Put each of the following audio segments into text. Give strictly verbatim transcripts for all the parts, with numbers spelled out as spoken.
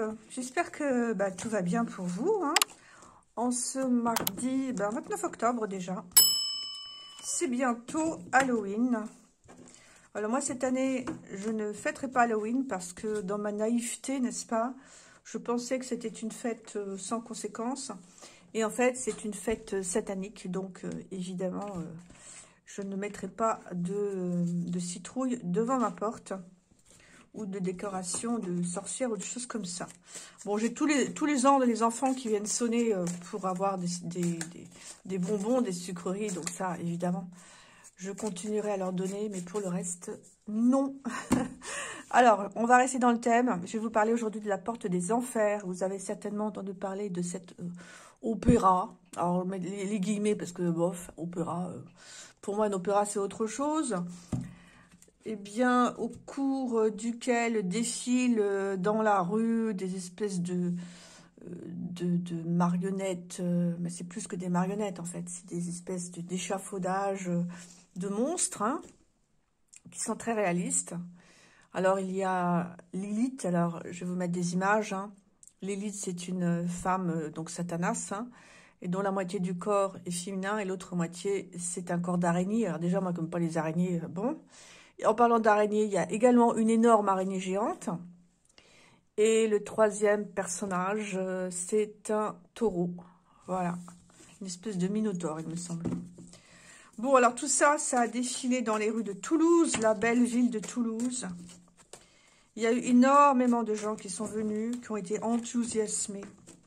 euh, j'espère que bah, tout va bien pour vous. Hein. En ce mardi bah, vingt-neuf octobre déjà, c'est bientôt Halloween. Alors moi, cette année, je ne fêterai pas Halloween parce que dans ma naïveté, n'est-ce pas, je pensais que c'était une fête euh, sans conséquences. Et en fait, c'est une fête satanique. Donc, euh, évidemment, euh, je ne mettrai pas de, de citrouille devant ma porte ou de décoration de sorcière ou de choses comme ça. Bon, j'ai tous les, tous les ans les enfants qui viennent sonner euh, pour avoir des, des, des, des bonbons, des sucreries. Donc ça, évidemment, je continuerai à leur donner. Mais pour le reste, non. Alors, on va rester dans le thème. Je vais vous parler aujourd'hui de la porte des enfers. Vous avez certainement entendu parler de cette euh, opéra. Alors, les, les guillemets, parce que, bof, opéra... Euh, pour moi, un opéra, c'est autre chose. Eh bien, au cours duquel défilent dans la rue des espèces de, de, de marionnettes, mais c'est plus que des marionnettes en fait, c'est des espèces de, d'échafaudages de monstres, hein, qui sont très réalistes. Alors, il y a Lilith, alors je vais vous mettre des images. Hein. Lilith, c'est une femme, donc Satanas, hein, et dont la moitié du corps est féminin et l'autre moitié, c'est un corps d'araignée. Alors déjà, moi, comme pas les araignées, bon... En parlant d'araignée, il y a également une énorme araignée géante. Et le troisième personnage, c'est un taureau. Voilà. Une espèce de minotaure, il me semble. Bon, alors tout ça, ça a défilé dans les rues de Toulouse, la belle ville de Toulouse. Il y a eu énormément de gens qui sont venus, qui ont été enthousiasmés.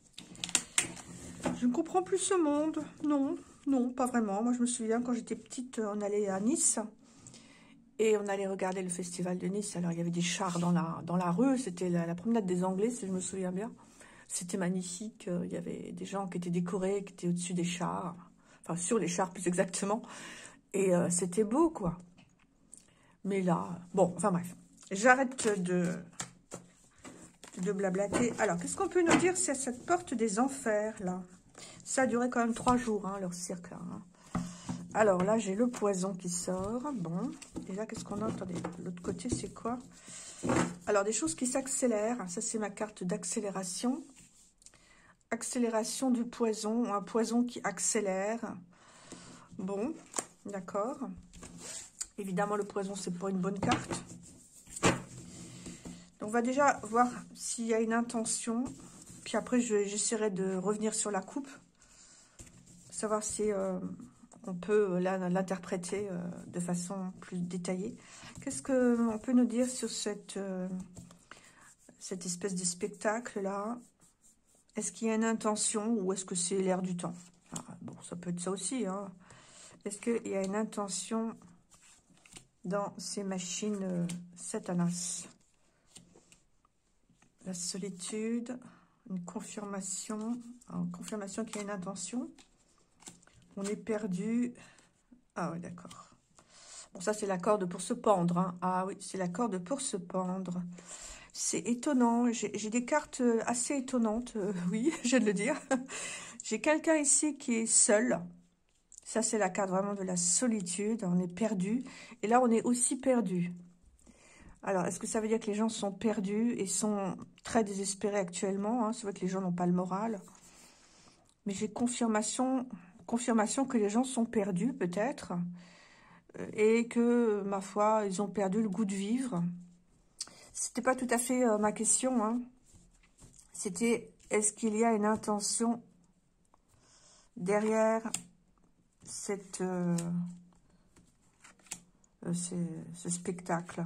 Je ne comprends plus ce monde. Non, non, pas vraiment. Moi, je me souviens, quand j'étais petite, on allait à Nice. Et on allait regarder le festival de Nice. Alors, il y avait des chars dans la, dans la rue. C'était la, la promenade des Anglais, si je me souviens bien. C'était magnifique. Il y avait des gens qui étaient décorés, qui étaient au-dessus des chars. Enfin, sur les chars, plus exactement. Et euh, c'était beau, quoi. Mais là... Bon, enfin bref. J'arrête de, de blablater. Alors, qu'est-ce qu'on peut nous dire sur cette porte des enfers, là? Ça a duré quand même trois jours, hein, leur cirque, là, hein. Alors là, j'ai le poison qui sort. Bon. Et là, qu'est-ce qu'on a? Attendez, l'autre côté, c'est quoi? Alors, des choses qui s'accélèrent. Ça, c'est ma carte d'accélération. Accélération du poison. Un poison qui accélère. Bon, d'accord. Évidemment, le poison, c'est pas une bonne carte. Donc, on va déjà voir s'il y a une intention. Puis après, j'essaierai de revenir sur la coupe. Savoir si... Euh, on peut l'interpréter euh, de façon plus détaillée. Qu'est-ce qu'on peut nous dire sur cette, euh, cette espèce de spectacle-là? Est-ce qu'il y a une intention ou est-ce que c'est l'air du temps? Ah, bon, ça peut être ça aussi. Hein. Est-ce qu'il y a une intention dans ces machines euh, Satanas? La solitude, une confirmation, une confirmation qu'il y a une intention. On est perdu. Ah oui, d'accord. Bon, ça, c'est la corde pour se pendre. Hein. Ah oui, c'est la corde pour se pendre. C'est étonnant. J'ai des cartes assez étonnantes. Euh, oui, je viens de le dire. J'ai quelqu'un ici qui est seul. Ça, c'est la carte vraiment de la solitude. On est perdu. Et là, on est aussi perdu. Alors, est-ce que ça veut dire que les gens sont perdus et sont très désespérés actuellement, hein? C'est vrai que les gens n'ont pas le moral. Mais j'ai confirmation... confirmation que les gens sont perdus, peut-être, et que, ma foi, ils ont perdu le goût de vivre. C'était pas tout à fait euh, ma question, hein. C'était, est-ce qu'il y a une intention derrière cette, euh, euh, ce, ce spectacle?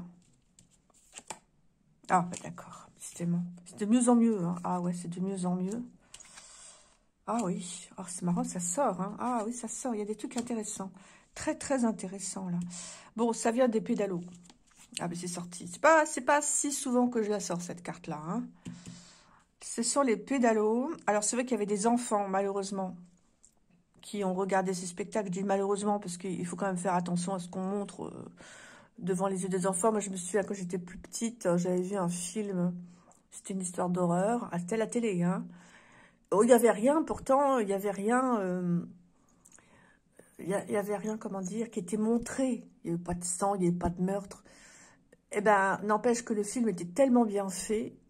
Ah, bah, d'accord, c'est de mieux en mieux, hein. Ah ouais, c'est de mieux en mieux. Ah oui, oh, c'est marrant, ça sort. Hein. Ah oui, ça sort, il y a des trucs intéressants. Très, très intéressants, là. Bon, ça vient des pédalos. Ah, mais c'est sorti. C'est pas, c'est pas si souvent que je la sors, cette carte-là. Hein. Ce sont les pédalos. Alors, c'est vrai qu'il y avait des enfants, malheureusement, qui ont regardé ces spectacles. Je dis malheureusement, parce qu'il faut quand même faire attention à ce qu'on montre euh, devant les yeux des enfants. Moi, je me souviens, quand j'étais plus petite, j'avais vu un film. C'était une histoire d'horreur. Ah, c'était à la télé, hein. Oh, il n'y avait rien, pourtant, il n'y avait rien, euh, il n'y avait rien, comment dire, qui était montré. Il n'y avait pas de sang, il n'y avait pas de meurtre. Eh ben, n'empêche que le film était tellement bien fait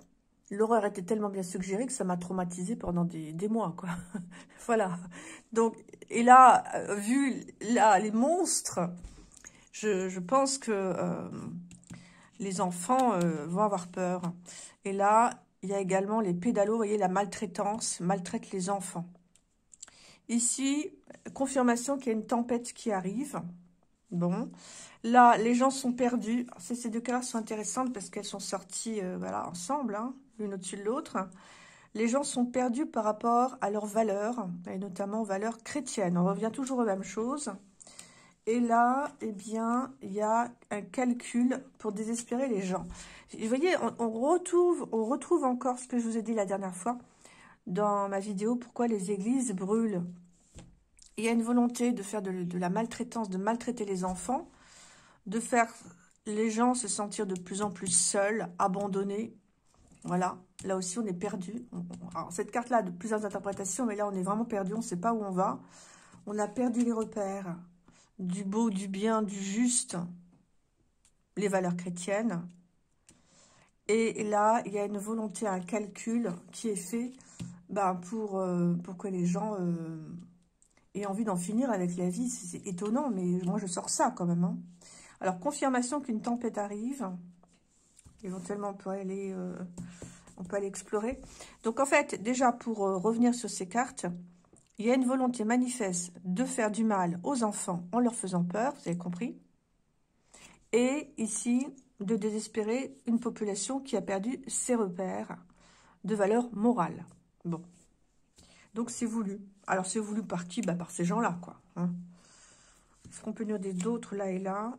l'horreur était tellement bien suggérée que ça m'a traumatisée pendant des, des mois, quoi. Voilà. Donc, et là, euh, vu là, les monstres, je, je pense que euh, les enfants euh, vont avoir peur. Et là, il y a également les pédalos, vous voyez, la maltraitance, maltraite les enfants. Ici, confirmation qu'il y a une tempête qui arrive. Bon, là, les gens sont perdus. Ces, ces deux cartes sont intéressantes parce qu'elles sont sorties euh, voilà, ensemble, hein, l'une au-dessus de l'autre. Les gens sont perdus par rapport à leurs valeurs, et notamment aux valeurs chrétiennes. On revient toujours aux mêmes choses. Et là, eh bien, il y a un calcul pour désespérer les gens. Vous voyez, on, on, retrouve, on retrouve encore ce que je vous ai dit la dernière fois dans ma vidéo, pourquoi les églises brûlent. Il y a une volonté de faire de, de la maltraitance, de maltraiter les enfants, de faire les gens se sentir de plus en plus seuls, abandonnés. Voilà, là aussi on est perdu. Alors, cette carte-là a de plusieurs interprétations, mais là on est vraiment perdu, on ne sait pas où on va. On a perdu les repères du beau, du bien, du juste, les valeurs chrétiennes. Et là, il y a une volonté, un calcul qui est fait ben, pour, euh, pour que les gens euh, aient envie d'en finir avec la vie. C'est étonnant, mais moi je sors ça quand même. Hein. Alors, confirmation qu'une tempête arrive. Éventuellement, on peut aller, euh, on peut aller explorer. Donc, en fait, déjà, pour euh, revenir sur ces cartes, il y a une volonté manifeste de faire du mal aux enfants en leur faisant peur, vous avez compris. Et ici, de désespérer une population qui a perdu ses repères de valeur morale. Bon. Donc, c'est voulu. Alors, c'est voulu par qui? Bah, par ces gens-là, quoi. Hein. Est-ce qu'on peut dire d'autres là et là?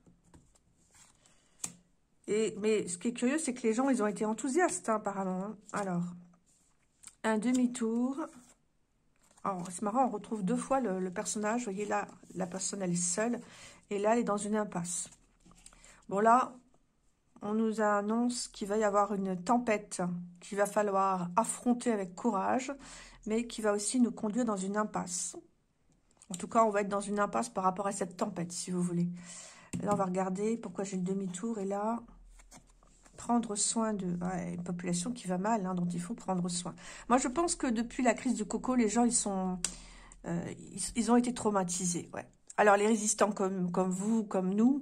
Et, mais ce qui est curieux, c'est que les gens, ils ont été enthousiastes, hein, apparemment. Hein. Alors, un demi-tour. C'est marrant, on retrouve deux fois le, le personnage. Vous voyez, là, la personne, elle est seule. Et là, elle est dans une impasse. Bon, là, on nous annonce qu'il va y avoir une tempête qu'il va falloir affronter avec courage, mais qui va aussi nous conduire dans une impasse. En tout cas, on va être dans une impasse par rapport à cette tempête, si vous voulez. Là, on va regarder pourquoi j'ai le demi-tour. Et là, prendre soin de ouais, une population qui va mal, hein, dont il faut prendre soin. Moi, je pense que depuis la crise du coco, les gens, ils sont, euh, ils, ils ont été traumatisés. Ouais. Alors, les résistants comme, comme vous, comme nous,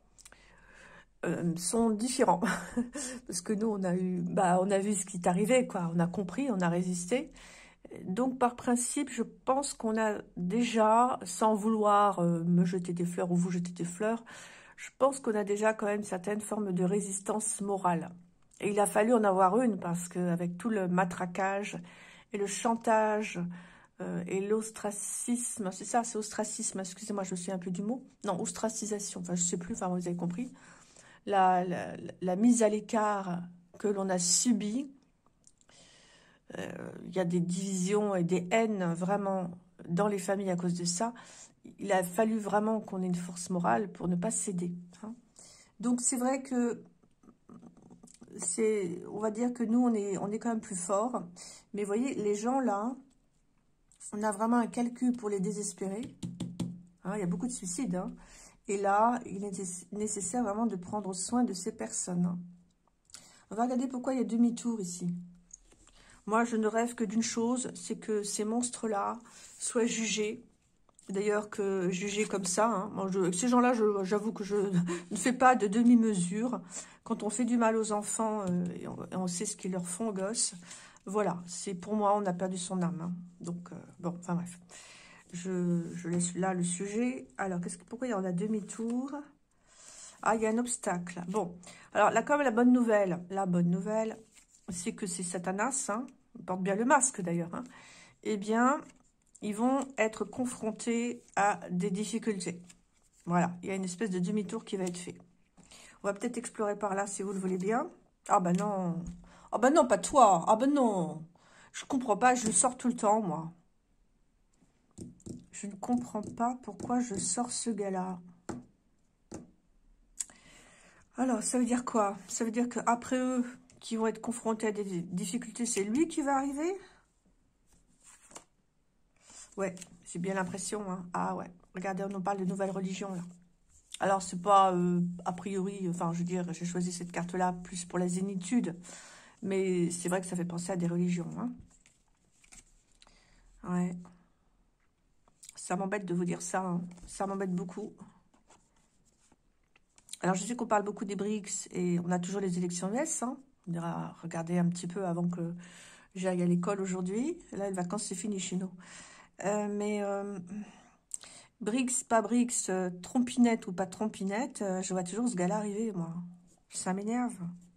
euh, sont différents. Parce que nous, on a eu, bah, on a vu ce qui est arrivé, quoi. On a compris, on a résisté. Donc, par principe, je pense qu'on a déjà, sans vouloir euh, me jeter des fleurs ou vous jeter des fleurs, je pense qu'on a déjà quand même certaines formes de résistance morale. Et il a fallu en avoir une parce qu'avec tout le matraquage et le chantage euh, et l'ostracisme, c'est ça, c'est ostracisme, excusez-moi, je me souviens un peu du mot. Non, ostracisation, enfin je sais plus, enfin vous avez compris. La, la, la mise à l'écart que l'on a subie. Euh, il y a des divisions et des haines vraiment dans les familles à cause de ça. Il a fallu vraiment qu'on ait une force morale pour ne pas céder. Hein. Donc, c'est vrai que, c'est, on va dire que nous, on est, on est quand même plus forts. Mais vous voyez, les gens là, on a vraiment un calcul pour les désespérer. Hein, il y a beaucoup de suicides. Hein. Et là, il est nécessaire vraiment de prendre soin de ces personnes. Hein. On va regarder pourquoi il y a demi-tour ici. Moi, je ne rêve que d'une chose, c'est que ces monstres-là soient jugés. D'ailleurs, que jugés comme ça, hein, moi, je, ces gens-là, j'avoue que je ne fais pas de demi-mesure. Quand on fait du mal aux enfants, euh, et, on, et on sait ce qu'ils leur font aux gosses, voilà, c'est pour moi, on a perdu son âme. Hein. Donc, euh, bon, enfin bref. Je, je laisse là le sujet. Alors, qu'est-ce que, pourquoi il y en a demi-tour? Ah, il y a un obstacle. Bon, alors là, comme la bonne nouvelle, la bonne nouvelle, c'est que c'est Satanas, hein, il porte bien le masque d'ailleurs, hein, eh bien, ils vont être confrontés à des difficultés. Voilà, il y a une espèce de demi-tour qui va être fait. On va peut-être explorer par là, si vous le voulez bien. Ah ben non, ah ben non, pas toi, ah ben non, je comprends pas, je le sors tout le temps, moi. Je ne comprends pas pourquoi je sors ce gars-là. Alors, ça veut dire quoi? Ça veut dire qu'après eux, qui vont être confrontés à des difficultés, c'est lui qui va arriver? Ouais, j'ai bien l'impression. Hein. Ah ouais, regardez, on nous parle de nouvelles religions, là. Alors, c'est pas, euh, a priori, enfin, je veux dire, j'ai choisi cette carte-là plus pour la zénitude. Mais c'est vrai que ça fait penser à des religions. Hein. Ouais. Ça m'embête de vous dire ça. Hein. Ça m'embête beaucoup. Alors, je sais qu'on parle beaucoup des B R I C S et on a toujours les élections U S. Hein. On ira regarder un petit peu avant que j'aille à l'école aujourd'hui. Là, les vacances, c'est fini chez nous. Euh, mais euh, B R I C S, pas B R I C S, euh, trompinette ou pas trompinette, euh, je vois toujours ce gars-là arriver, moi. Ça m'énerve.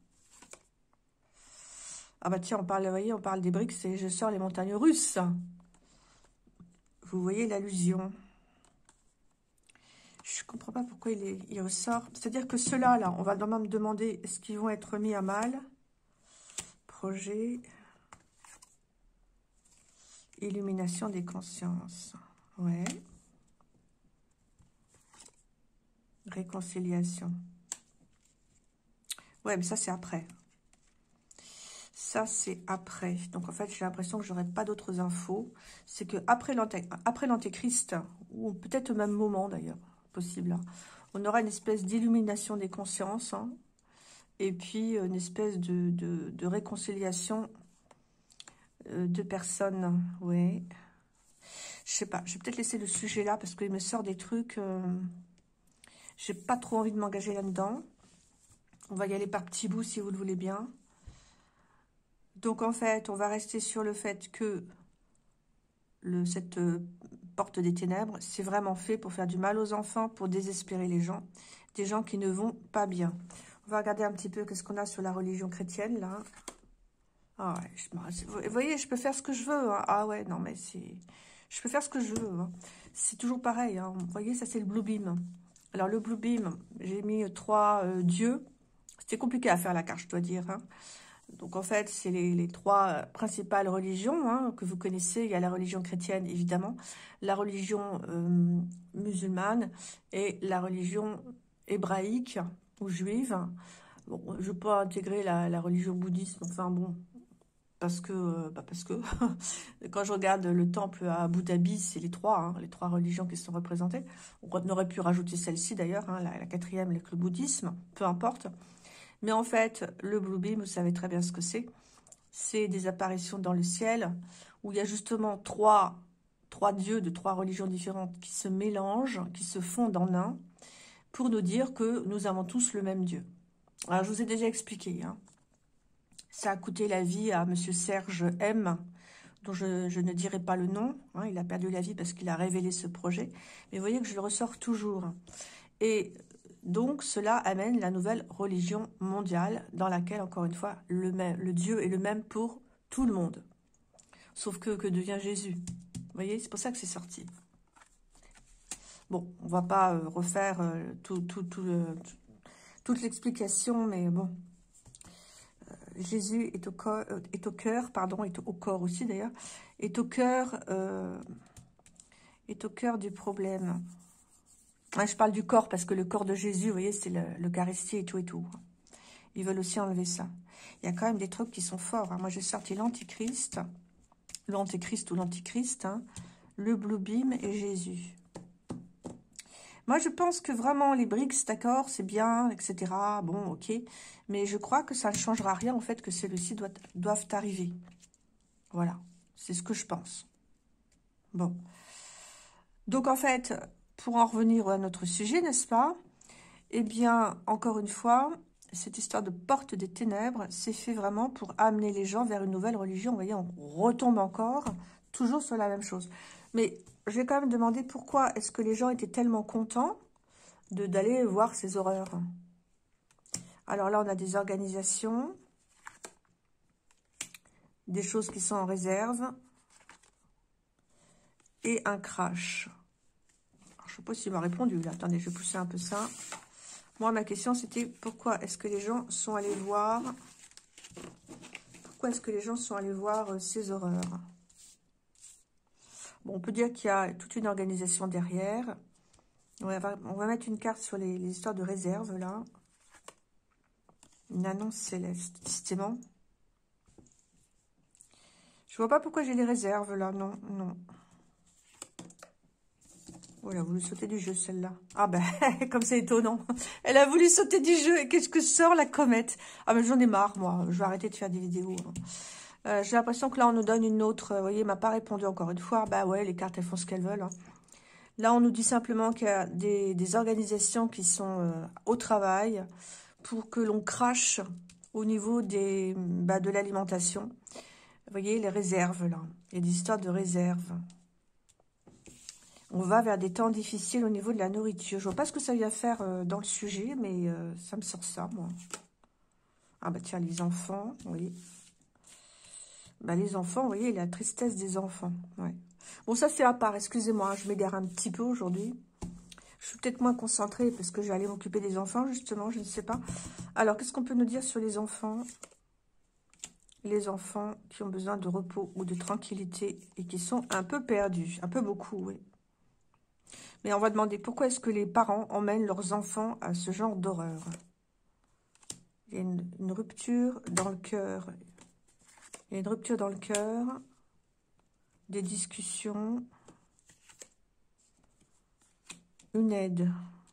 Ah bah tiens, on parle, vous voyez, on parle des B R I C S et je sors les montagnes russes. Vous voyez l'allusion. Je comprends pas pourquoi il, est, il ressort. C'est-à-dire que ceux-là, là, on va même me demander est-ce qu'ils vont être mis à mal. Projet. Illumination des consciences. Ouais. Réconciliation. Ouais, mais ça, c'est après. Ça, c'est après. Donc, en fait, j'ai l'impression que j'aurai pas d'autres infos. C'est que après l'antéchrist, ou peut-être au même moment, d'ailleurs, possible, hein, on aura une espèce d'illumination des consciences, hein, et puis une espèce de, de, de réconciliation euh, de personnes. Ouais. Je sais pas, je vais peut-être laisser le sujet là, parce qu'il me sort des trucs... Euh, j'ai pas trop envie de m'engager là-dedans. On va y aller par petits bouts, si vous le voulez bien. Donc, en fait, on va rester sur le fait que le, cette euh, porte des ténèbres, c'est vraiment fait pour faire du mal aux enfants, pour désespérer les gens, des gens qui ne vont pas bien. On va regarder un petit peu qu'est-ce qu'on a sur la religion chrétienne, là. Ah ouais, je, vous voyez, je peux faire ce que je veux. Hein. Ah ouais, non, mais c'est... Je peux faire ce que je veux. Hein. C'est toujours pareil. Hein. Vous voyez, ça, c'est le Blue Beam. Alors, le Blue Beam, j'ai mis trois euh, dieux. C'était compliqué à faire la carte, je dois dire. Hein. Donc, en fait, c'est les, les trois principales religions hein, que vous connaissez. Il y a la religion chrétienne, évidemment, la religion euh, musulmane et la religion hébraïque ou juive. Bon, je ne veux pas intégrer la, la religion bouddhiste, enfin bon, parce que, bah parce que quand je regarde le temple à Abu Dhabi, c'est les trois, hein, les trois religions qui sont représentées. On aurait pu rajouter celle-ci d'ailleurs, hein, la, la quatrième, le bouddhisme, peu importe. Mais en fait, le Blue Beam, vous savez très bien ce que c'est. C'est des apparitions dans le ciel où il y a justement trois, trois dieux de trois religions différentes qui se mélangent, qui se fondent en un, pour nous dire que nous avons tous le même Dieu. Alors, je vous ai déjà expliqué. Hein. Ça a coûté la vie à monsieur Serge M, dont je, je ne dirai pas le nom. Hein. Il a perdu la vie parce qu'il a révélé ce projet. Mais vous voyez que je le ressors toujours. Et donc, cela amène la nouvelle religion mondiale dans laquelle, encore une fois, le, même, le Dieu est le même pour tout le monde. Sauf que, que devient Jésus? Vous voyez, c'est pour ça que c'est sorti. Bon, on va pas euh, refaire euh, tout, tout, tout, euh, tout, toute l'explication, mais bon. Euh, Jésus est au, corps, euh, est au cœur, pardon, est au corps aussi d'ailleurs, est au cœur, euh, est au cœur du problème. Je parle du corps parce que le corps de Jésus, vous voyez, c'est l'Eucharistie et tout et tout. Ils veulent aussi enlever ça. Il y a quand même des trucs qui sont forts. Hein. Moi, j'ai sorti l'Antichrist, l'Antéchrist ou l'Antichrist, hein, le Blue Beam et Jésus. Moi, je pense que vraiment, les B R I C S, d'accord, c'est bien, et cetera. Bon, ok. Mais je crois que ça ne changera rien au fait que celles-ci doivent, doivent arriver. Voilà. C'est ce que je pense. Bon. Donc, en fait... Pour en revenir à notre sujet, n'est-ce pas? Eh bien, encore une fois, cette histoire de porte des ténèbres, c'est fait vraiment pour amener les gens vers une nouvelle religion. Vous voyez, on retombe encore, toujours sur la même chose. Mais je vais quand même demander pourquoi est-ce que les gens étaient tellement contents de d'aller voir ces horreurs. Alors là, on a des organisations, des choses qui sont en réserve et un crash. Je ne sais pas s'il m'a répondu, là. Attendez, je vais pousser un peu ça. Moi, ma question, c'était pourquoi est-ce que les gens sont allés voir... Pourquoi est-ce que les gens sont allés voir euh, ces horreurs? Bon, on peut dire qu'il y a toute une organisation derrière. On va, on va mettre une carte sur les, les histoires de réserve, là. Une annonce céleste. Décidément. Je vois pas pourquoi j'ai les réserves, là. Non, non. Oh, elle a voulu sauter du jeu, celle-là. Ah ben, comme c'est étonnant. Elle a voulu sauter du jeu. Et qu'est-ce que sort la comète? Ah mais j'en ai marre, moi. Je vais arrêter de faire des vidéos. Euh, J'ai l'impression que là, on nous donne une autre... Vous voyez, elle m'a pas répondu encore une fois. Bah ouais, les cartes, elles font ce qu'elles veulent. Hein. Là, on nous dit simplement qu'il y a des, des organisations qui sont euh, au travail pour que l'on crache au niveau des, bah, de l'alimentation. Vous voyez, les réserves, là. Il y a des histoires de réserves. On va vers des temps difficiles au niveau de la nourriture. Je vois pas ce que ça vient faire euh, dans le sujet, mais euh, ça me sort ça, moi. Ah bah tiens, les enfants, oui. Bah les enfants, vous voyez, la tristesse des enfants. Ouais. Bon, ça c'est à part, excusez-moi, je m'égare un petit peu aujourd'hui. Je suis peut-être moins concentrée parce que j'allais m'occuper des enfants, justement, je ne sais pas. Alors, qu'est-ce qu'on peut nous dire sur les enfants? Les enfants qui ont besoin de repos ou de tranquillité et qui sont un peu perdus. Un peu beaucoup, oui. Mais on va demander pourquoi est-ce que les parents emmènent leurs enfants à ce genre d'horreur. Il y a une, une rupture dans le cœur. Il y a une rupture dans le cœur. Des discussions. Une aide.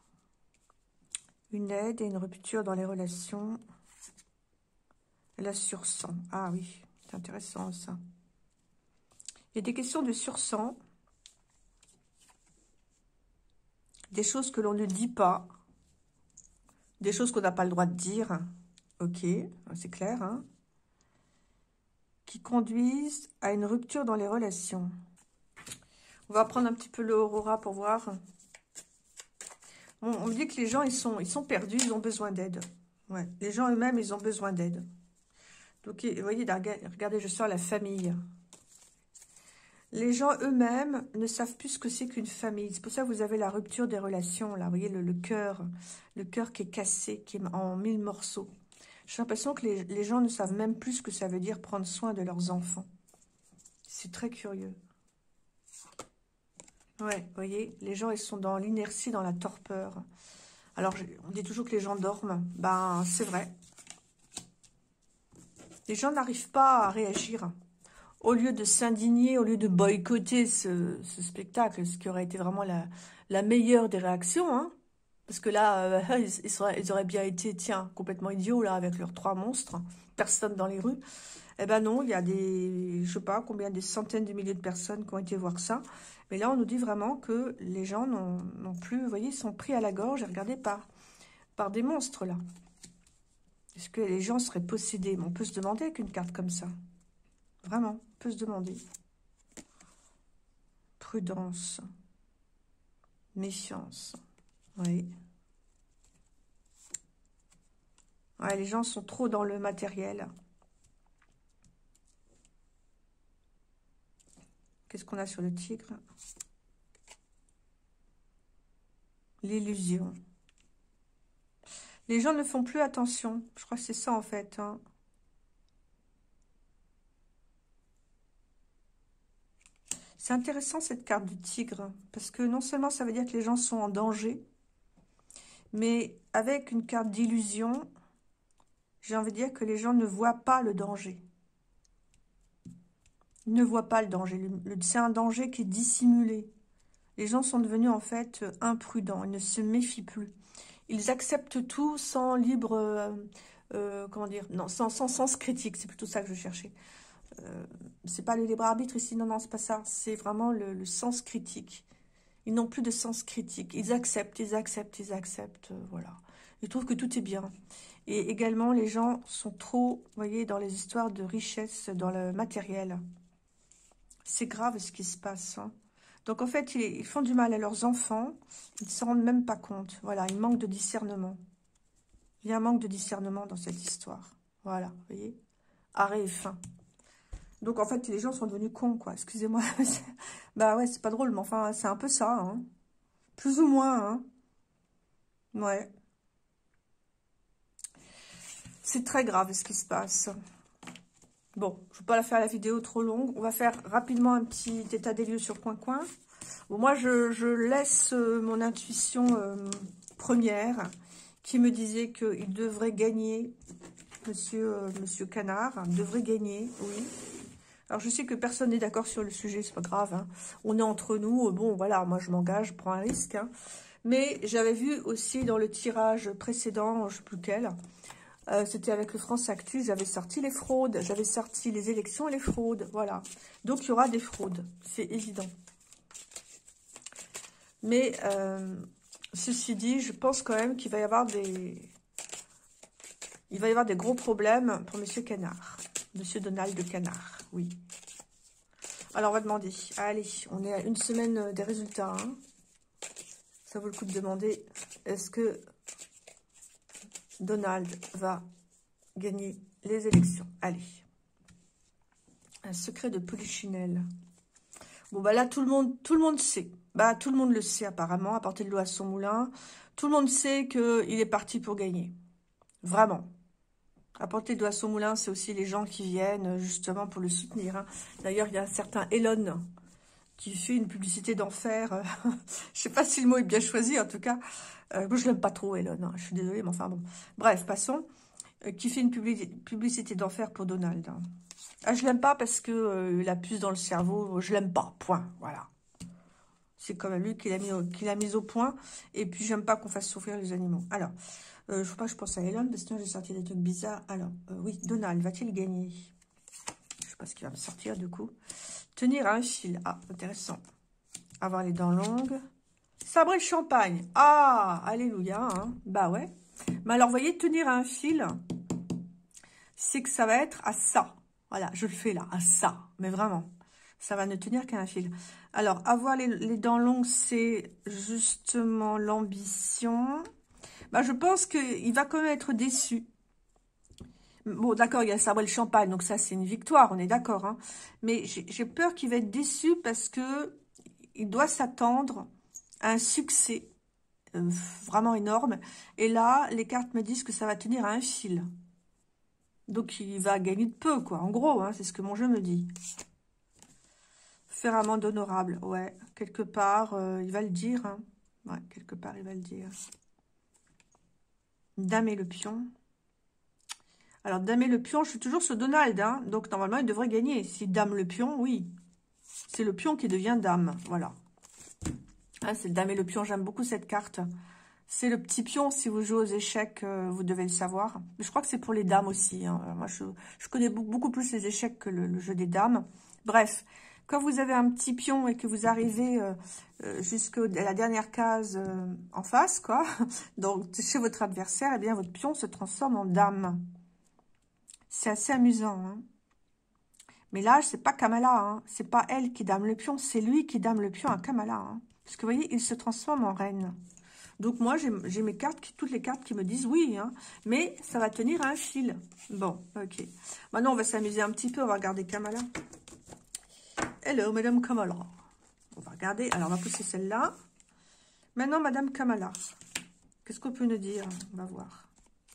Une aide et une rupture dans les relations. Et la sursang. Ah oui, c'est intéressant ça. Il y a des questions de sursang. Des choses que l'on ne dit pas. Des choses qu'on n'a pas le droit de dire. Ok, c'est clair. Hein, qui conduisent à une rupture dans les relations. On va prendre un petit peu l'aurora pour voir. On, on me dit que les gens, ils sont, ils sont perdus, ils ont besoin d'aide. Ouais, les gens eux-mêmes, ils ont besoin d'aide. Donc, vous voyez, regardez, je sors la famille. Les gens eux-mêmes ne savent plus ce que c'est qu'une famille. C'est pour ça que vous avez la rupture des relations, là. Vous voyez, le, le cœur, le cœur qui est cassé, qui est en mille morceaux. J'ai l'impression que les, les gens ne savent même plus ce que ça veut dire prendre soin de leurs enfants. C'est très curieux. Ouais, vous voyez, les gens, ils sont dans l'inertie, dans la torpeur. Alors, on dit toujours que les gens dorment. Ben, c'est vrai. Les gens n'arrivent pas à réagir. Au lieu de s'indigner, au lieu de boycotter ce, ce spectacle, ce qui aurait été vraiment la, la meilleure des réactions, hein, parce que là, euh, ils, ils, seraient, ils auraient bien été, tiens, complètement idiots, là, avec leurs trois monstres, personne dans les rues. Eh ben non, il y a des, je sais pas combien, des centaines de milliers de personnes qui ont été voir ça. Mais là, on nous dit vraiment que les gens n'ont plus, vous voyez, ils sont pris à la gorge et regardés par, par des monstres, là. Est-ce que les gens seraient possédés? On peut se demander avec une carte comme ça. Vraiment, on peut se demander. Prudence. Méfiance. Oui. Ouais, les gens sont trop dans le matériel. Qu'est-ce qu'on a sur le tigre? L'illusion. Les gens ne font plus attention. Je crois que c'est ça, en fait. Hein. C'est intéressant, cette carte du tigre. Parce que non seulement ça veut dire que les gens sont en danger, mais avec une carte d'illusion, j'ai envie de dire que les gens ne voient pas le danger. Ils ne voient pas le danger. C'est un danger qui est dissimulé. Les gens sont devenus, en fait, imprudents. Ils ne se méfient plus. Ils acceptent tout sans libre... Euh, euh, comment dire? Non, sans, sans sens critique. C'est plutôt ça que je cherchais. Euh, c'est pas le libre arbitre ici. Non, non, c'est pas ça. C'est vraiment le, le sens critique. Ils n'ont plus de sens critique. Ils acceptent, ils acceptent, ils acceptent. Euh, voilà. Ils trouvent que tout est bien. Et également, les gens sont trop, vous voyez, dans les histoires de richesse, dans le matériel. C'est grave ce qui se passe. Hein. Donc, en fait, ils, ils font du mal à leurs enfants. Ils ne s'en rendent même pas compte. Voilà, il manque de discernement. Il y a un manque de discernement dans cette histoire. Voilà, vous voyez. Arrêt et fin. Donc, en fait, les gens sont devenus cons, quoi. Excusez-moi. Bah ouais, c'est pas drôle, mais enfin, c'est un peu ça, hein. Plus ou moins, hein. Ouais. C'est très grave ce qui se passe. Bon, je ne vais pas la faire la vidéo trop longue. On va faire rapidement un petit état des lieux sur Coin Coin. Bon, moi, je, je laisse euh, mon intuition euh, première qui me disait qu'il devrait gagner, monsieur, euh, monsieur Canard, devrait gagner, oui. Alors, je sais que personne n'est d'accord sur le sujet, c'est pas grave. Hein. On est entre nous. Bon, voilà, moi, je m'engage, je prends un risque. Hein. Mais j'avais vu aussi dans le tirage précédent, je ne sais plus lequel, euh, c'était avec le France Actu, j'avais sorti les fraudes, j'avais sorti les élections et les fraudes, voilà. Donc, il y aura des fraudes, c'est évident. Mais, euh, ceci dit, je pense quand même qu'il va y avoir des... Il va y avoir des gros problèmes pour Monsieur Canard. Monsieur Donald Canard, oui. Alors, on va demander. Allez, on est à une semaine des résultats. Hein. Ça vaut le coup de demander, est-ce que Donald va gagner les élections? Allez. Un secret de Polichinelle. Bon, bah là, tout le monde, tout le monde sait. Bah, tout le monde le sait, apparemment, à porter de l'eau à son moulin. Tout le monde sait qu'il est parti pour gagner. Vraiment. À porter de l'eau à son moulin, c'est aussi les gens qui viennent, justement, pour le soutenir. Hein. D'ailleurs, il y a un certain Elon qui fait une publicité d'enfer. Je sais pas si le mot est bien choisi, en tout cas. Euh, moi, je l'aime pas trop, Elon. Hein. Je suis désolée, mais enfin bon. Bref, passons. Euh, qui fait une publi publicité d'enfer pour Donald. Hein. Ah, je l'aime pas parce que euh, la puce dans le cerveau, je l'aime pas. Point. Voilà. C'est comme lui qui l'a mis, au, qui l'a mis au point. Et puis, j'aime pas qu'on fasse souffrir les animaux. Alors, euh, je sais pas, je pense à Elon, parce que sinon, j'ai sorti des trucs bizarres. Alors, euh, oui, Donald, va-t-il gagner? Je sais pas ce qu'il va me sortir, du coup. Tenir un fil. Ah, intéressant. Avoir les dents longues. Sabrer le champagne. Ah, alléluia. Hein. Bah ouais. Mais alors, vous voyez, tenir un fil, c'est que ça va être à ça. Voilà, je le fais là, à ça. Mais vraiment, ça va ne tenir qu'à un fil. Alors, avoir les, les dents longues, c'est justement l'ambition. Bah, je pense qu'il va quand même être déçu. Bon, d'accord, il y a sabrer le champagne, donc ça, c'est une victoire, on est d'accord. Hein. Mais j'ai peur qu'il va être déçu parce que il doit s'attendre à un succès euh, vraiment énorme. Et là, les cartes me disent que ça va tenir à un fil. Donc, il va gagner de peu, quoi. En gros, hein, c'est ce que mon jeu me dit. Faire amende honorable, ouais. Quelque part, euh, il va le dire. Hein. Ouais, quelque part, il va le dire. Damer le pion. Alors, damer le pion, je suis toujours sur Donald. Hein, donc, normalement, il devrait gagner. Si dame le pion, oui. C'est le pion qui devient dame. Voilà. Ah, c'est le damer le pion. J'aime beaucoup cette carte. C'est le petit pion. Si vous jouez aux échecs, euh, vous devez le savoir. Mais je crois que c'est pour les dames aussi. Hein. Moi, je, je connais beaucoup plus les échecs que le, le jeu des dames. Bref, quand vous avez un petit pion et que vous arrivez euh, euh, jusqu'à la dernière case euh, en face, quoi, donc chez votre adversaire, eh bien, votre pion se transforme en dame. C'est assez amusant. Hein. Mais là, c'est pas Kamala. Hein. C'est pas elle qui dame le pion. C'est lui qui dame le pion à Kamala. Hein. Parce que vous voyez, il se transforme en reine. Donc moi, j'ai mes cartes, toutes les cartes qui me disent oui. Hein. Mais ça va tenir à un fil. Bon, ok. Maintenant, on va s'amuser un petit peu. On va regarder Kamala. Hello, Madame Kamala. On va regarder. Alors, on va pousser celle-là. Maintenant, Madame Kamala. Qu'est-ce qu'on peut nous dire? On va voir.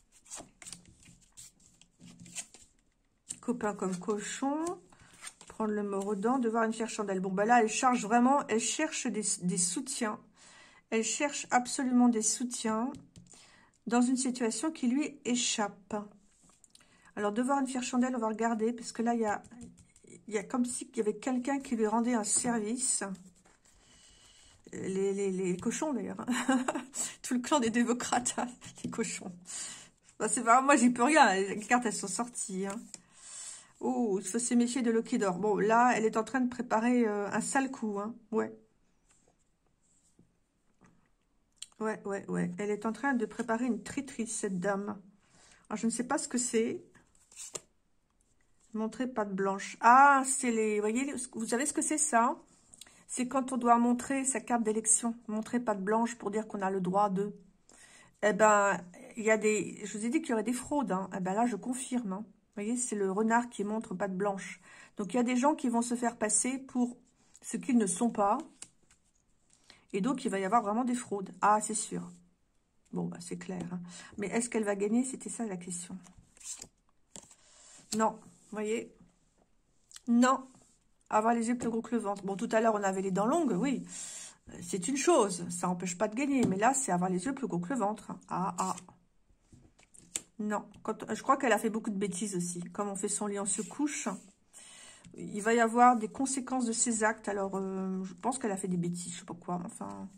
Copain comme cochon. Prendre le mort aux dents. Devoir une fière chandelle. Bon, bah là, elle charge vraiment. Elle cherche des, des soutiens. Elle cherche absolument des soutiens dans une situation qui lui échappe. Alors, devoir une fière chandelle, on va regarder. Parce que là, il y a... Il y a comme si il y avait quelqu'un qui lui rendait un service. Les, les, les cochons, d'ailleurs. Tout le clan des démocrates, hein, les cochons. Ben, c'est vraiment, moi, j'y peux rien. Les cartes, elles sont sorties. Hein. Oh, il faut se méfier de Loki d'or. Bon, là, elle est en train de préparer euh, un sale coup. Hein. Ouais. Ouais, ouais, ouais. Elle est en train de préparer une traîtrise, cette dame. Alors, je ne sais pas ce que c'est. Montrer patte blanche. Ah, c'est les... Vous voyez, vous savez ce que c'est ça? C'est quand on doit montrer sa carte d'élection. Montrer patte blanche pour dire qu'on a le droit de... Eh ben, il y a des... Je vous ai dit qu'il y aurait des fraudes. Hein. Eh ben là, je confirme. Hein. Vous voyez, c'est le renard qui montre patte blanche. Donc, il y a des gens qui vont se faire passer pour ce qu'ils ne sont pas. Et donc, il va y avoir vraiment des fraudes. Ah, c'est sûr. Bon, bah, c'est clair. Hein. Mais est-ce qu'elle va gagner? C'était ça la question. Non. Vous voyez? Non. Avoir les yeux plus gros que le ventre. Bon, tout à l'heure, on avait les dents longues, oui. C'est une chose. Ça n'empêche pas de gagner. Mais là, c'est avoir les yeux plus gros que le ventre. Ah, ah. Non. Quand, je crois qu'elle a fait beaucoup de bêtises aussi. Comme on fait son lit, on se couche. il va y avoir des conséquences de ses actes. Alors, euh, je pense qu'elle a fait des bêtises, je sais pas quoi, enfin...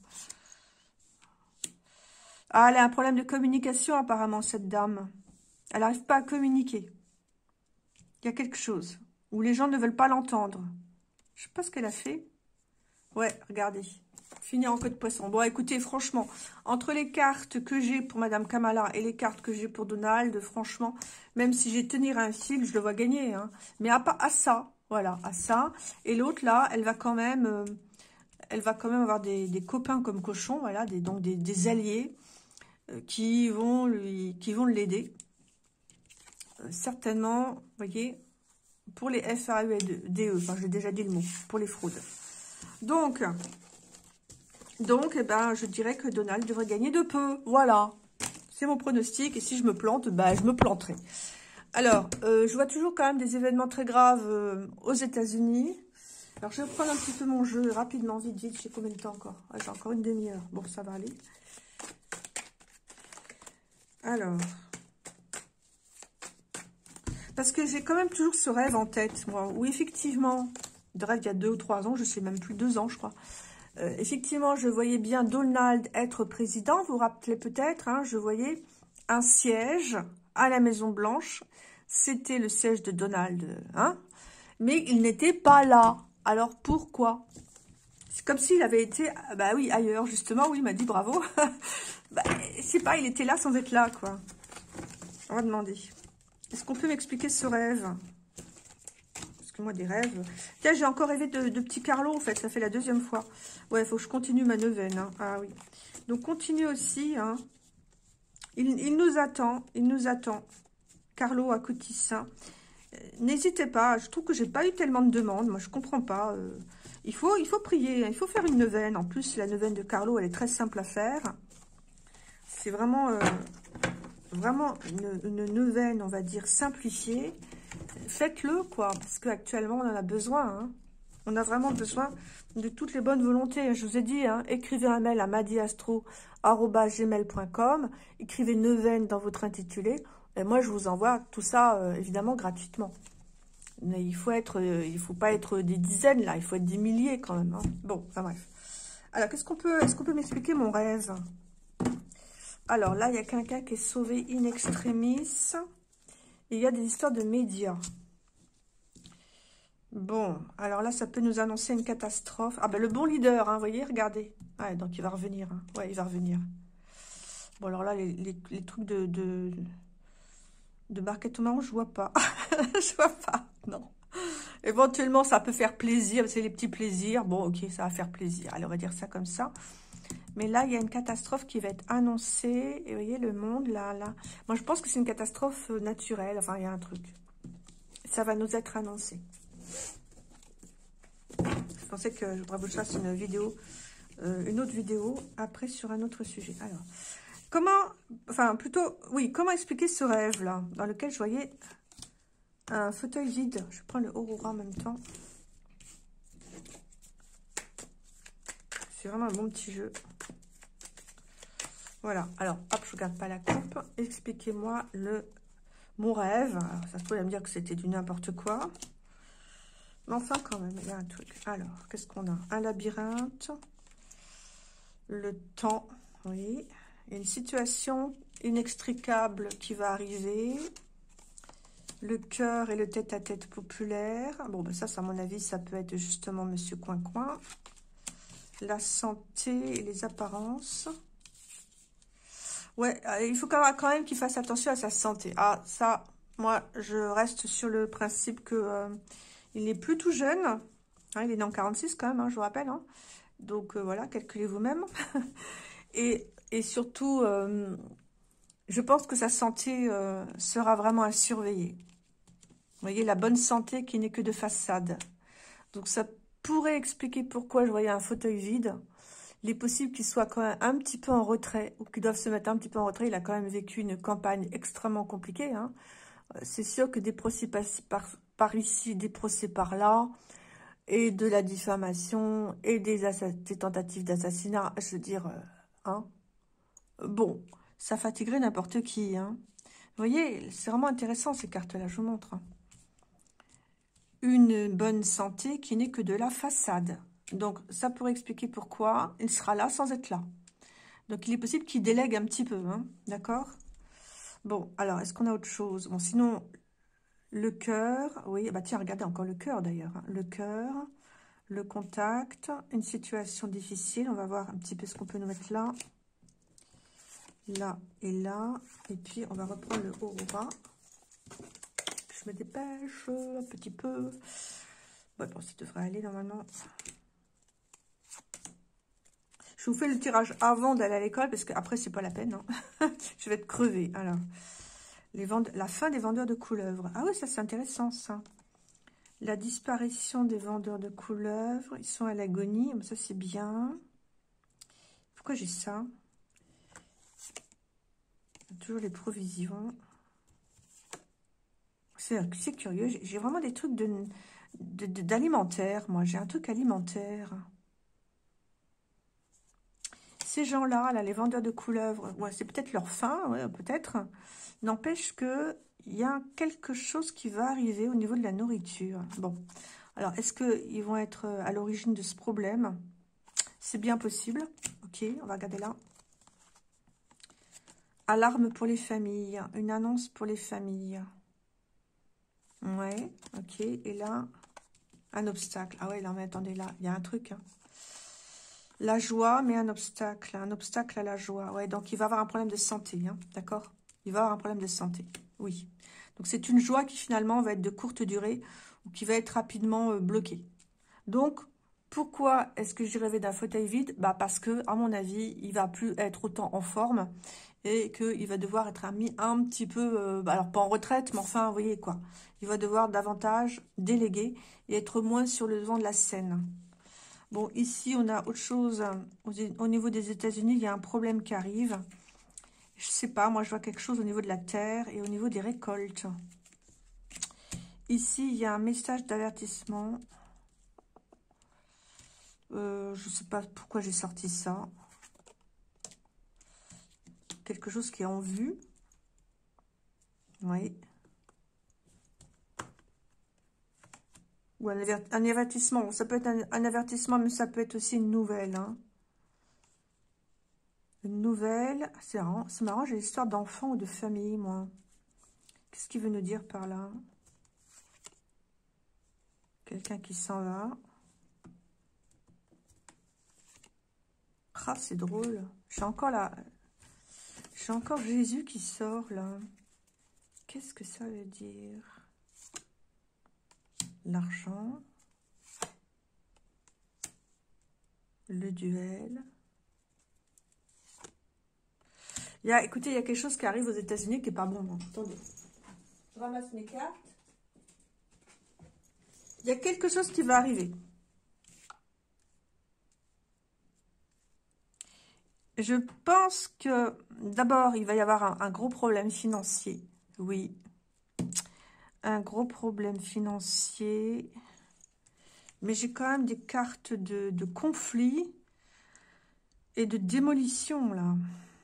Ah, elle a un problème de communication, apparemment, cette dame. Elle n'arrive pas à communiquer. Il y a quelque chose. Où les gens ne veulent pas l'entendre. Je sais pas ce qu'elle a fait. Ouais, regardez. Finir en queue de poisson. Bon, écoutez, franchement, entre les cartes que j'ai pour Madame Kamala et les cartes que j'ai pour Donald, franchement, même si j'ai tenir un fil, je le vois gagner. Hein. Mais à, à ça, voilà, à ça. Et l'autre, là, elle va quand même... Euh, elle va quand même avoir des, des copains comme cochon, voilà, des, donc des, des alliés euh, qui vont lui, qui vont l'aider. Euh, certainement, vous voyez, pour les F A U D E, enfin, j'ai déjà dit le mot, pour les fraudes. Donc, donc eh ben, je dirais que Donald devrait gagner de peu, voilà. C'est mon pronostic, et si je me plante, ben, je me planterai. Alors, euh, je vois toujours quand même des événements très graves euh, aux États-Unis. Alors, je vais prendre un petit peu mon jeu rapidement, vite, vite. Je sais combien de temps encore. Ah, j'ai encore une demi-heure. Bon, ça va aller. Alors. Parce que j'ai quand même toujours ce rêve en tête, moi, où effectivement, de rêve il y a deux ou trois ans, je sais même plus, deux ans, je crois. Euh, effectivement, je voyais bien Donald être président. Vous vous rappelez peut-être, hein, je voyais un siège à la Maison-Blanche. C'était le siège de Donald, hein, mais il n'était pas là. Alors, pourquoi? C'est comme s'il avait été, bah oui, ailleurs, justement. Oui, il m'a dit bravo. Bah, je sais pas, il était là sans être là, quoi. On va demander. Est-ce qu'on peut m'expliquer ce rêve? Parce que moi, des rêves... Tiens, j'ai encore rêvé de, de petit Carlo, en fait. Ça fait la deuxième fois. Ouais, il faut que je continue ma neuvaine. Hein. Ah oui. Donc, continue aussi. Hein. Il, il nous attend. Il nous attend. Carlo à Cotissin. N'hésitez pas, je trouve que j'ai pas eu tellement de demandes, moi je comprends pas. Euh, il, faut, il faut prier, il faut faire une neuvaine. En plus, la neuvaine de Carlo, elle est très simple à faire. C'est vraiment, euh, vraiment une, une neuvaine, on va dire, simplifiée. Faites-le, quoi, parce qu'actuellement, on en a besoin. Hein. On a vraiment besoin de toutes les bonnes volontés. Je vous ai dit, hein, écrivez un mail à madiastro arobase gmail point com, écrivez neuvaine dans votre intitulé. Et moi, je vous envoie tout ça, euh, évidemment, gratuitement. Mais il faut être, euh, il faut pas être des dizaines, là. Il faut être des milliers, quand même. Hein. Bon, enfin bref. Alors, qu'est-ce qu'on peut, est-ce qu'on peut m'expliquer mon rêve? Alors, là, il y a quelqu'un qui est sauvé in extremis. Et il y a des histoires de médias. Bon, alors là, ça peut nous annoncer une catastrophe. Ah, ben, le bon leader, hein, vous voyez, regardez. Ouais, donc, il va revenir. Hein. Ouais, il va revenir. Bon, alors là, les, les, les trucs de... de De Market Marron, je vois pas. Je vois pas, non. Éventuellement, ça peut faire plaisir. C'est les petits plaisirs. Bon, ok, ça va faire plaisir. Allez, on va dire ça comme ça. Mais là, il y a une catastrophe qui va être annoncée. Et vous voyez, le monde, là, là. Moi, je pense que c'est une catastrophe naturelle. Enfin, il y a un truc. Ça va nous être annoncé. Je pensais que je voudrais vous faire une vidéo, euh, une autre vidéo, après sur un autre sujet. Alors... Comment, enfin plutôt, oui, comment expliquer ce rêve-là, dans lequel je voyais un fauteuil vide. Je prends le Aurora en même temps. C'est vraiment un bon petit jeu. Voilà, alors, hop, je regarde pas la coupe. Expliquez-moi le mon rêve. Alors, ça se peut me dire que c'était du n'importe quoi. Mais enfin, quand même, il y a un truc. Alors, qu'est-ce qu'on a? Un labyrinthe. Le temps, oui. Une situation inextricable qui va arriver. Le cœur et le tête-à-tête populaire. Bon, ben ça, à mon avis, ça peut être justement Monsieur Coin-Coin. La santé et les apparences. Ouais, il faut quand même qu'il fasse attention à sa santé. Ah, ça, moi, je reste sur le principe que euh, il n'est plus tout jeune. Hein, il est né en quarante-six quand même, hein, je vous rappelle. Hein. Donc, euh, voilà, calculez vous-même. et... Et surtout, euh, je pense que sa santé euh, sera vraiment à surveiller. Vous voyez, la bonne santé qui n'est que de façade. Donc, ça pourrait expliquer pourquoi je voyais un fauteuil vide. Il est possible qu'il soit quand même un petit peu en retrait, ou qu'il doive se mettre un petit peu en retrait. Il a quand même vécu une campagne extrêmement compliquée. Hein. C'est sûr que des procès par, par, par ici, des procès par là, et de la diffamation, et des, des tentatives d'assassinat, je veux dire, euh, hein. Bon, ça fatiguerait n'importe qui. Hein. Vous voyez, c'est vraiment intéressant ces cartes-là, je vous montre. une bonne santé qui n'est que de la façade. Donc, ça pourrait expliquer pourquoi il sera là sans être là. Donc, il est possible qu'il délègue un petit peu, hein, d'accord? Bon, alors, est-ce qu'on a autre chose? Bon, sinon, le cœur, oui, bah tiens, regardez encore le cœur d'ailleurs. Hein. Le cœur, le contact, une situation difficile. On va voir un petit peu ce qu'on peut nous mettre là. Là et là. Et puis, on va reprendre le Aurora. Je me dépêche un petit peu. Bon, bon, ça devrait aller normalement. Je vous fais le tirage avant d'aller à l'école parce qu'après, c'est pas la peine. Hein. Je vais être crevée. Alors, les vende... la fin des vendeurs de couleuvres. Ah oui, ça c'est intéressant ça. La disparition des vendeurs de couleuvres. Ils sont à l'agonie. Ça c'est bien. Pourquoi j'ai ça? Toujours les provisions. C'est curieux. J'ai vraiment des trucs de d'alimentaire. Moi, j'ai un truc alimentaire. Ces gens-là, là, les vendeurs de couleuvres, ouais, c'est peut-être leur fin, ouais, peut-être. N'empêche que il y a quelque chose qui va arriver au niveau de la nourriture. Bon, alors, est-ce qu'ils vont être à l'origine de ce problème? C'est bien possible. Ok, on va regarder là. Alarme pour les familles. Une annonce pour les familles. Ouais, ok. Et là, un obstacle. Ah ouais, non mais attendez, là, il y a un truc. Hein. La joie, mais un obstacle. Un obstacle à la joie. Ouais, donc il va avoir un problème de santé. Hein, d'accord? Il va avoir un problème de santé. Oui. Donc c'est une joie qui finalement va être de courte durée ou qui va être rapidement euh, bloquée. Donc, pourquoi est-ce que j'ai rêvé d'un fauteuil vide? Bah parce que, à mon avis, il va plus être autant en forme et qu'il va devoir être mis un petit peu, euh, bah alors pas en retraite, mais enfin, vous voyez quoi. Il va devoir davantage déléguer et être moins sur le devant de la scène. Bon, ici, on a autre chose. Au, au niveau des États-Unis, il y a un problème qui arrive. Je sais pas, moi, je vois quelque chose au niveau de la terre et au niveau des récoltes. Ici, il y a un message d'avertissement. Euh, je sais pas pourquoi j'ai sorti ça. Quelque chose qui est en vue. Oui. Ou un, avert, un avertissement. Ça peut être un, un avertissement, mais ça peut être aussi une nouvelle. Hein. Une nouvelle. C'est marrant, c'est marrant, j'ai l'histoire d'enfants ou de famille, moi. Qu'est-ce qu'il veut nous dire par là? Quelqu'un qui s'en va. Ah, c'est drôle. J'ai encore là. J'ai encore Jésus qui sort, là. Qu'est-ce que ça veut dire? L'argent. Le duel. Il y a, écoutez, il y a quelque chose qui arrive aux États-Unis qui n'est pas bon. Non. Attendez. Je ramasse mes cartes. Il y a quelque chose qui va arriver. Je pense que, d'abord, il va y avoir un, un gros problème financier. Oui. Un gros problème financier. Mais j'ai quand même des cartes de, de conflit et de démolition, là.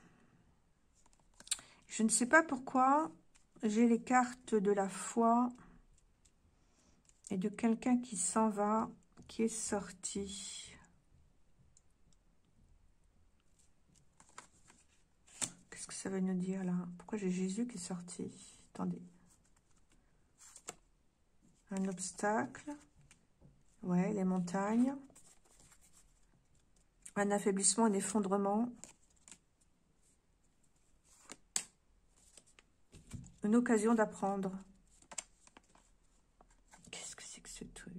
Je ne sais pas pourquoi j'ai les cartes de la foi et de quelqu'un qui s'en va, qui est sorti. Qu'est-ce que ça veut nous dire, là? Pourquoi j'ai Jésus qui est sorti? Attendez. Un obstacle. Ouais, les montagnes. Un affaiblissement, un effondrement. Une occasion d'apprendre. Qu'est-ce que c'est que ce truc?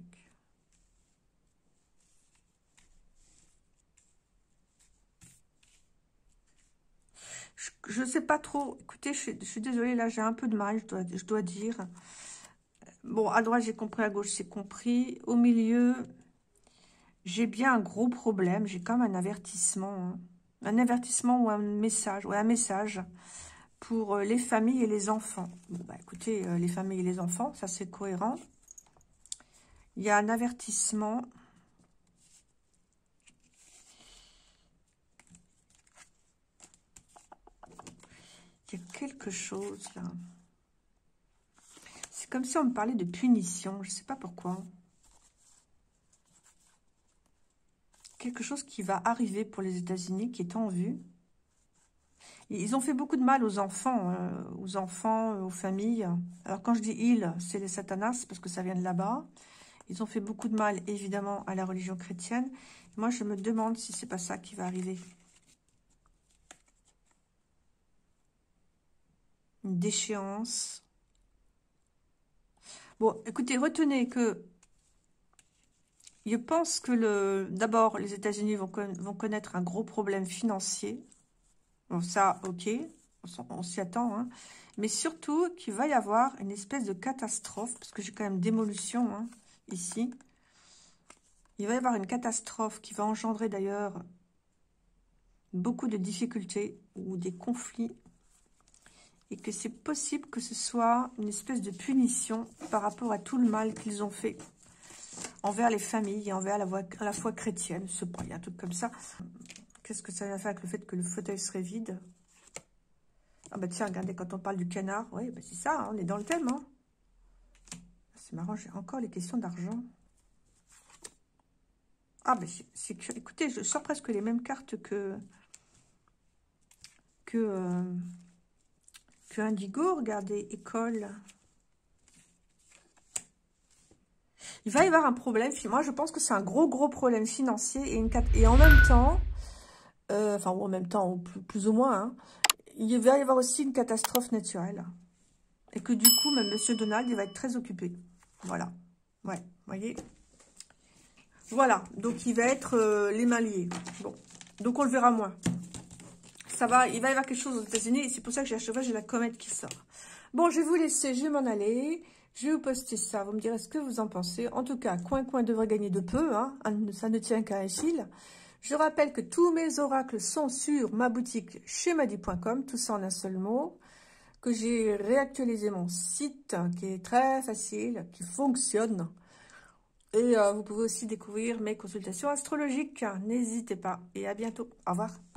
Je ne sais pas trop. Écoutez, je, je suis désolée, là, j'ai un peu de mal, je dois, je dois dire. Bon, à droite, j'ai compris, à gauche, j'ai compris. Au milieu, j'ai bien un gros problème. J'ai comme un avertissement. Hein. Un avertissement ou un message. Ouais, un message pour les familles et les enfants. Bon, bah, écoutez, euh, les familles et les enfants, ça, c'est cohérent. Il y a un avertissement. Il y a quelque chose, là. C'est comme si on me parlait de punition. Je ne sais pas pourquoi. Quelque chose qui va arriver pour les États-Unis, qui est en vue. Ils ont fait beaucoup de mal aux enfants, euh, aux enfants, euh, aux familles. Alors quand je dis ils, c'est les satanas, parce que ça vient de là-bas. Ils ont fait beaucoup de mal, évidemment, à la religion chrétienne. Moi, je me demande si c'est pas ça qui va arriver. Une déchéance. Bon, écoutez, retenez que je pense que le, d'abord, les États-Unis vont, vont connaître un gros problème financier. Bon, ça, ok, on, on s'y attend, hein. Mais surtout qu'il va y avoir une espèce de catastrophe, parce que j'ai quand même démolition, hein, ici. Il va y avoir une catastrophe qui va engendrer d'ailleurs beaucoup de difficultés ou des conflits. Et que c'est possible que ce soit une espèce de punition par rapport à tout le mal qu'ils ont fait envers les familles et envers la, voie, la foi chrétienne. Je sais pas, il y a un truc comme ça. Qu'est-ce que ça va faire avec le fait que le fauteuil serait vide? Ah bah tiens, regardez, quand on parle du canard, oui, bah c'est ça, hein, on est dans le thème. Hein. C'est marrant, j'ai encore les questions d'argent. Ah bah c'est que, écoutez, je sors presque les mêmes cartes que que, euh, que Indigo. Regardez, école. Il va y avoir un problème. Moi, je pense que c'est un gros, gros problème financier et, une, et en même temps, euh, enfin, ou en même temps, ou plus, plus ou moins, hein, il va y avoir aussi une catastrophe naturelle. Et que du coup, même Monsieur Donald, il va être très occupé. Voilà. Ouais, vous voyez. Voilà. Donc, il va être euh, les mains liées. Bon. Donc, on le verra moins. Ça va, il va y avoir quelque chose aux États-Unis et c'est pour ça que j'ai à chaque fois, j'ai la comète qui sort. Bon, je vais vous laisser, je vais m'en aller. Je vais vous poster ça, vous me direz ce que vous en pensez. En tout cas, Coin Coin devrait gagner de peu, hein. Ça ne tient qu'à un fil. Je rappelle que tous mes oracles sont sur ma boutique chemadi point com, tout ça en un seul mot. Que j'ai réactualisé mon site, qui est très facile, qui fonctionne. Et euh, vous pouvez aussi découvrir mes consultations astrologiques. N'hésitez pas et à bientôt. Au revoir.